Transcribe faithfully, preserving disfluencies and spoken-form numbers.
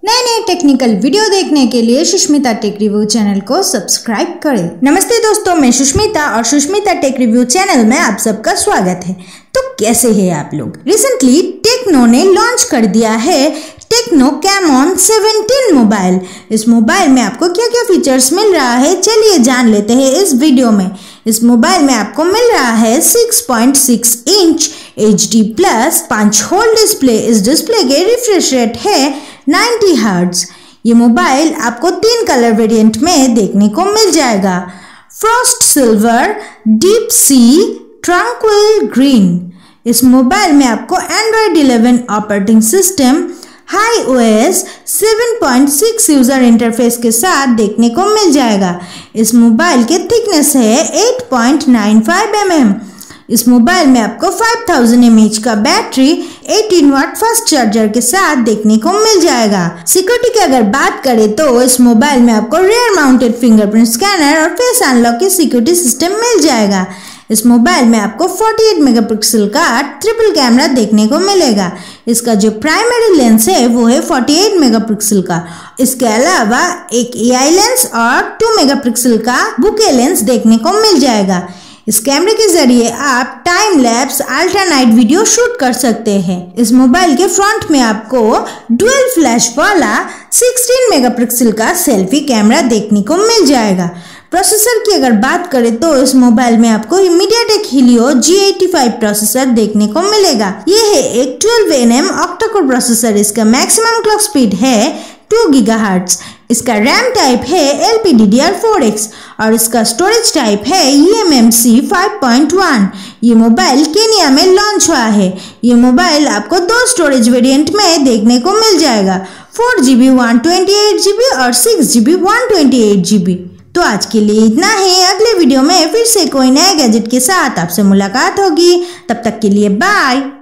नए नए technical video देखने के लिए सुष्मिता टेक रिव्यू चैनल को सब्सक्राइब करें। नमस्ते दोस्तों, मैं सुष्मिता और सुष्मिता टेक रिव्यू चैनल में आप सबका स्वागत है। तो कैसे हैं आप लोग? रिसेंटली टेक्नो ने लॉन्च कर दिया है टेक्नो कैमॉन सेवनटीन मोबाइल। इस मोबाइल में आपको क्या क्या फीचर्स मिल रहा है, चलिए जान लेते हैं इस वीडियो में। इस मोबाइल में आपको मिल रहा है six point six inch H D plus punch hole display. इस डिस्प्ले के रिफ्रेश रेट है नाइंटी हर्ट्ज। ये मोबाइल आपको तीन कलर वेरिएंट में देखने को मिल जाएगा, frost silver, deep sea, tranquil green. इस मोबाइल में आपको Android eleven operating system Hi O S seven point six user interface के साथ देखने को मिल जाएगा। इस मोबाइल के थिकनेस है eight point nine five M M. इस मोबाइल में आपको five thousand m A h का battery eighteen watt fast charger के साथ देखने को मिल जाएगा। सिक्योरिटी की अगर बात करें तो इस मोबाइल में आपको रियर माउंटेड फिंगरप्रिंट स्कैनर और फेस अनलॉक की सिक्योरिटी सिस्टम मिल जाएगा। इस मोबाइल में आपको अड़तालीस मेगापिक्सल का ट्रिपल कैमरा देखने को मिलेगा। इसका जो प्राइमरी लेंस है वो है अड़तालीस मेगापिक्सल का। इसके अलावा एक ए आई लेंस और टू मेगापिक्सल का बुके लेंस देखने को मिल जाएगा। इस कैमरे के जरिए आप time lapse ultra night video shoot कर सकते हैं। इस मोबाइल के फ्रंट में आपको डुअल फ्लैश वाला सिक्सटीन मेगापिक्सल का सेल्फी कैमरा देखने को मिल जाएगा। प्रोसेसर की अगर बात करें तो इस मोबाइल में आपको MediaTek Helio G eighty five processor देखने को मिलेगा। ये है एक twelve N M octa-core processor. इसका मैक्सिमम क्लॉक स्पीड है टू गीगाहर्ट्ज। इसका रैम टाइप है L P D D R four X और इसका स्टोरेज टाइप है E M M C five point one. ये मोबाइल केनिया में लॉन्च हुआ है। ये मोबाइल आपको दो स्टोरेज वेरिएंट में देखने को मिल जाएगा, four G B one twenty eight G B और six G B one twenty eight G B. तो आज के लिए इतना है। अगले वीडियो में फिर से कोई नए गैजेट के साथ आपसे मुलाकात होगी। तब तक के लिए बाय।